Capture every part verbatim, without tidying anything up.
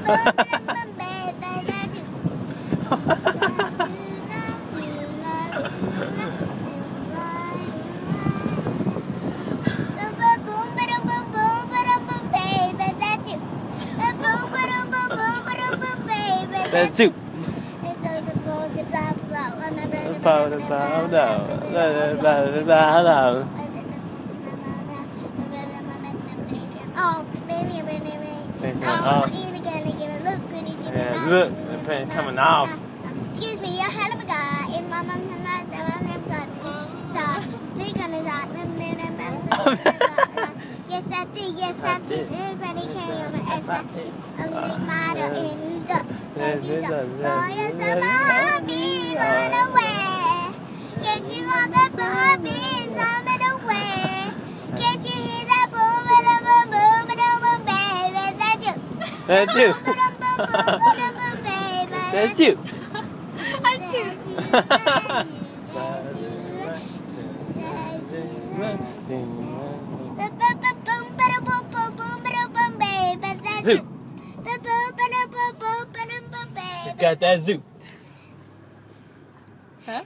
That's you. Oh, maybe, maybe, maybe. Oh, even again, again. Look, when you give me Yeah, look, the pen coming off. Excuse me, you're hell of a guy. And my mom, my mom, my mom got so think on his eye. Yes, I did. Yes, I did. Everybody came on my S. I'm the mother in who's up. Boy, it's a Barbie, run away. Can't you want that Barbie? Run it away. Can't you hear that boom, boom, boom, boom, boom, baby? That's you. That's you. That's you. That's you. Zoo. Got that zoo. Huh?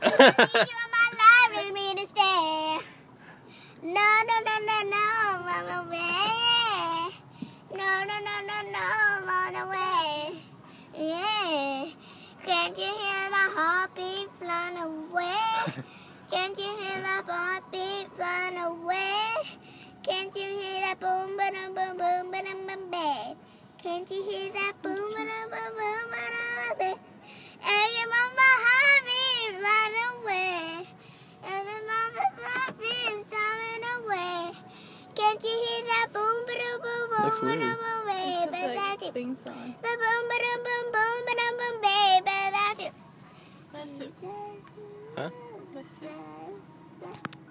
No, no, no, no, no, run away. No, no, no, no, no, run away. Yeah. Can't you hear the heartbeat flying away? Can't you hear the heartbeat flying away? Can't you hear that boom, boom, boom, boom, boom, boom, babe? Can't you hear that boom, boom, boom, boom, boom, babe? And your mama heartbeat flying away. And the mother heartbeat flying away. Can't you hear that boom, boom, boom, boom, Looks weird. boom, boom, babe? It's just That's like it. thing song. Boom, boom, boom, boom, boom, boom, boom, baby. That's it. That's it. Huh? That's it.